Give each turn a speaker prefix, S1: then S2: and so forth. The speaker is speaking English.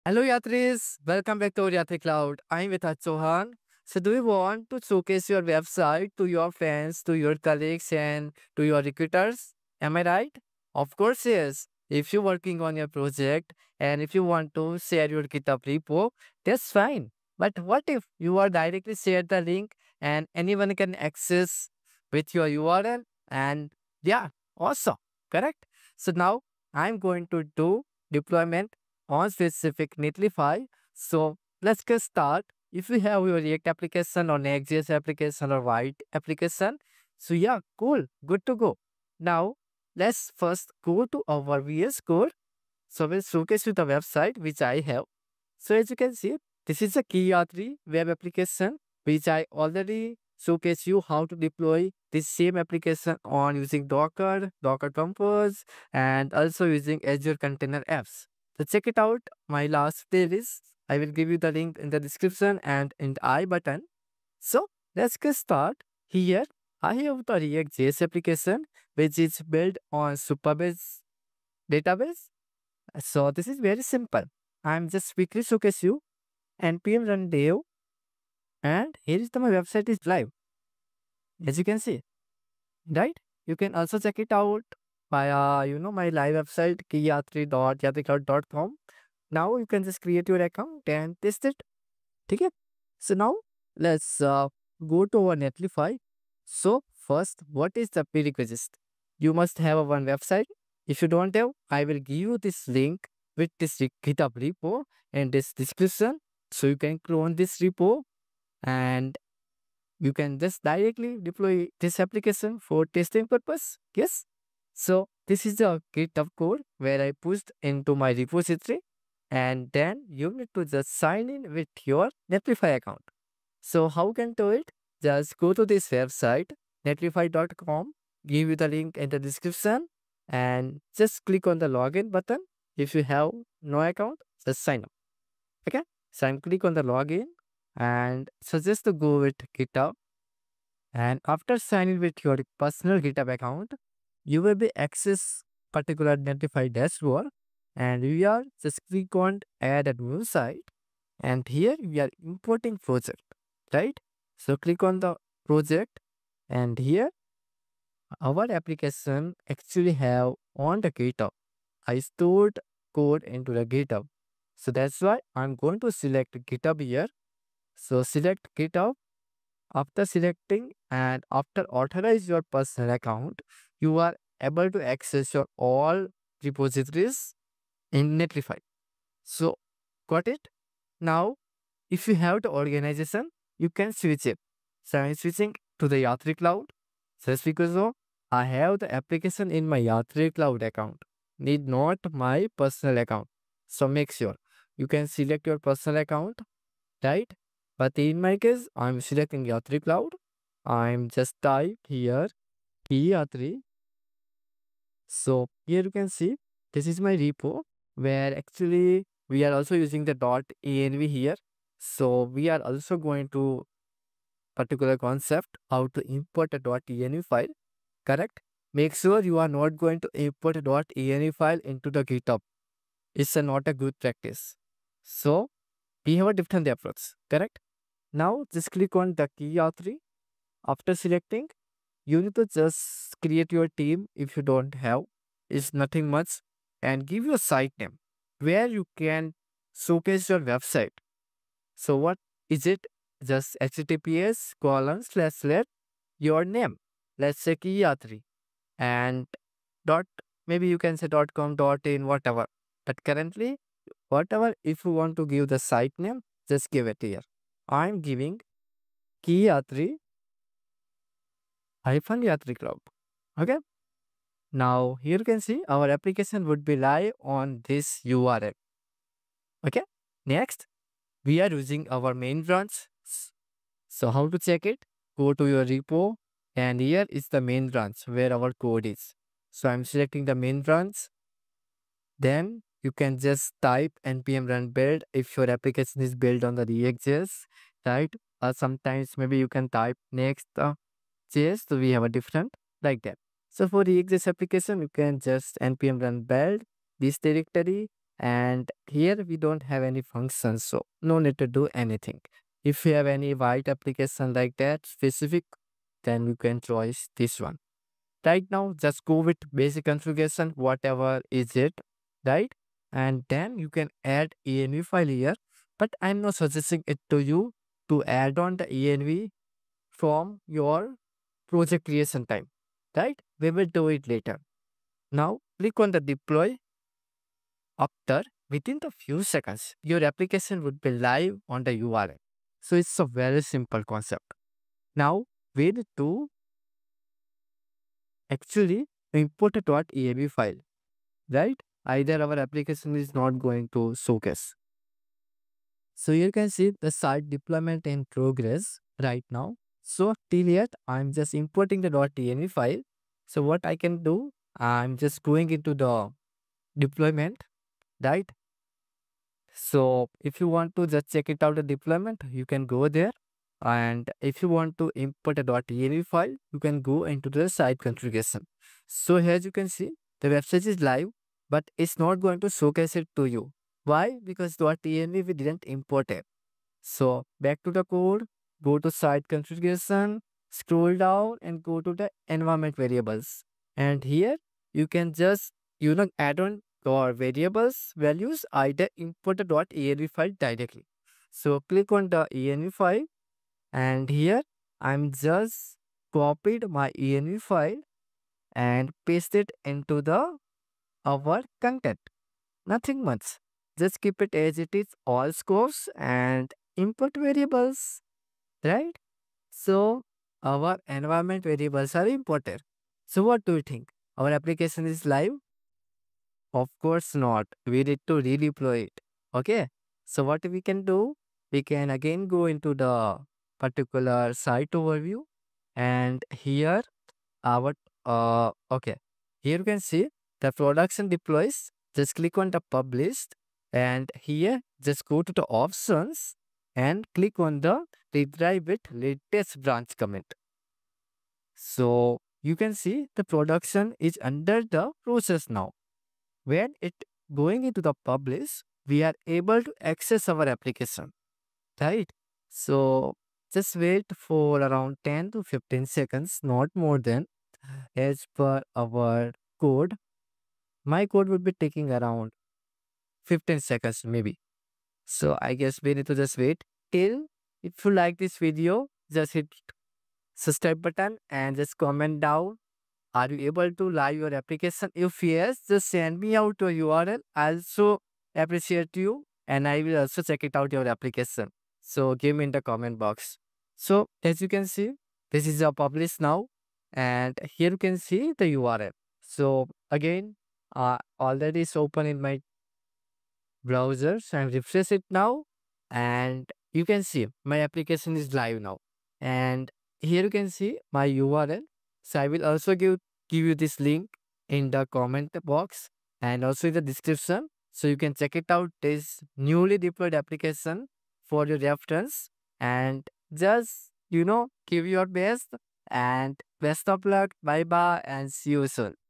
S1: Hello Yatris, welcome back to our Yatri Cloud. I'm with Chohan. So do you want to showcase your website to your friends, to your colleagues and to your recruiters? Am I right? Of course yes. If you're working on your project and if you want to share your GitHub repo, that's fine. But what if you are directly share the link and anyone can access with your URL and yeah, awesome. Correct? So now I'm going to do deployment on specific Netlify. So let's get start. If you have your React application or Next.js application or White application, so yeah, cool, good to go. Now let's first go to our VS Code. So we'll showcase you the website which I have. So as you can see, this is a Yatri web application which I already showcase you how to deploy this same application on using Docker Compose, and also using Azure Container Apps. So check it out. My last playlist. I will give you the link in the description and in the I button. So let's get start. Here I have the React.js application which is built on Superbase database. So this is very simple. I'm just quickly showcase you npm run dev, and here is my website is live, as you can see, right? You can also check it out via my live website kiyatri.yatricloud.com. Now you can just create your account and test it. Okay. So now let's go to our Netlify. So first, what is the prerequisite? You must have a one website. If you don't have, I will give you this link with this GitHub repo and this description. So you can clone this repo and you can just directly deploy this application for testing purpose. Yes. So this is the GitHub code where I pushed into my repository, and then you need to just sign in with your Netlify account. So how can do it? Just go to this website netlify.com, give you the link in the description, and just click on the login button. If you have no account, just sign up. Okay. So I'm click on the login and suggest to go with GitHub. And after signing with your personal GitHub account, you will be access particular Netlify dashboard, and we are just click on add a new site, and here we are importing project, right? So click on the project, and here our application actually have on the GitHub. I stored code into the GitHub. So that's why I'm going to select GitHub here. So select GitHub. After selecting and after authorize your personal account, you are able to access your all repositories in Netlify. So got it? Now, if you have the organization, you can switch it. So I'm switching to the Yatri Cloud. Just because of I have the application in my Yatri Cloud account, need not my personal account. So make sure you can select your personal account, right? But in my case, I'm selecting Yatri Cloud. I'm just type here Yatri. So here you can see this is my repo where actually we are also using the .env here. So we are also going to particular concept how to import a .env file, correct? Make sure you are not going to import a .env file into the GitHub. It's not a good practice. So we have a different approach, correct? Now just click on the key R3. After selecting, you need to just create your team if you don't have. It's nothing much, and give your site name where you can showcase your website. So what is it? Just https colon slash slash your name. Let's say key3 and dot, maybe you can say .com, .in, whatever. But currently, whatever, if you want to give the site name, just give it here. I'm giving key3 hyphen Yatri Club. Okay. Now here you can see our application would be live on this URL. Okay. Next, we are using our main branch. So how to check it? Go to your repo, and here is the main branch where our code is. So I'm selecting the main branch. Then you can just type npm run build if your application is built on the React.js, right? Or sometimes maybe you can type next JS, so we have a different like that. So for React.js application, you can just npm run build this directory And here we don't have any functions, so no need to do anything. If you have any white application like that specific, then you can choose this one. Right now, just go with basic configuration, whatever is it, right? And then you can add env file here, but I'm not suggesting it to you to add on the env from your project creation time, right? We will do it later. Now click on the deploy. After within the few seconds, your application would be live on the URL. So it's a very simple concept. Now we need to actually import a .env file, right? Either our application is not going to showcase. So you can see the site deployment in progress right now. So till yet, I'm just importing the .env file. So what I can do, I'm just going into the deployment, right? So if you want to just check it out the deployment, you can go there. And if you want to import a .env file, you can go into the site configuration. So here you can see the website is live, but it's not going to showcase it to you. Why? Because .env we didn't import it. So back to the code, go to site configuration, scroll down and go to the environment variables. And here you can just, add on your variables values, either import the .env file directly. So click on the env file, and here I'm just copied my env file and paste it into the our content. Nothing much. Just keep it as it is, all scopes and input variables, right? So our environment variables are imported. So what do you think? Our application is live? Of course not. We need to redeploy it. Okay. So what we can do? We can again go into the particular site overview, and here our okay, here you can see the production deploys. Just click on the published, and here just go to the options and click on the retry with latest branch commit. So you can see the production is under the process now. When it going into the publish, we are able to access our application, right? So just wait for around 10 to 15 seconds, not more than, as per our code. My code would be taking around 15 seconds maybe. So I guess we need to just wait till. If you like this video, just hit subscribe button and just comment down. Are you able to live your application? If yes, just send me out your URL. I also appreciate you, and I will also check it out your application. So give me in the comment box. So as you can see, this is a publish now, and here you can see the URL. So again, already it's open in my browser. So I'm refresh it now, and you can see my application is live now. And here you can see my URL. So I will also give you this link in the comment box and also in the description. So you can check it out. This newly deployed application for your reference, and just give your best, and best of luck. Bye bye and see you soon.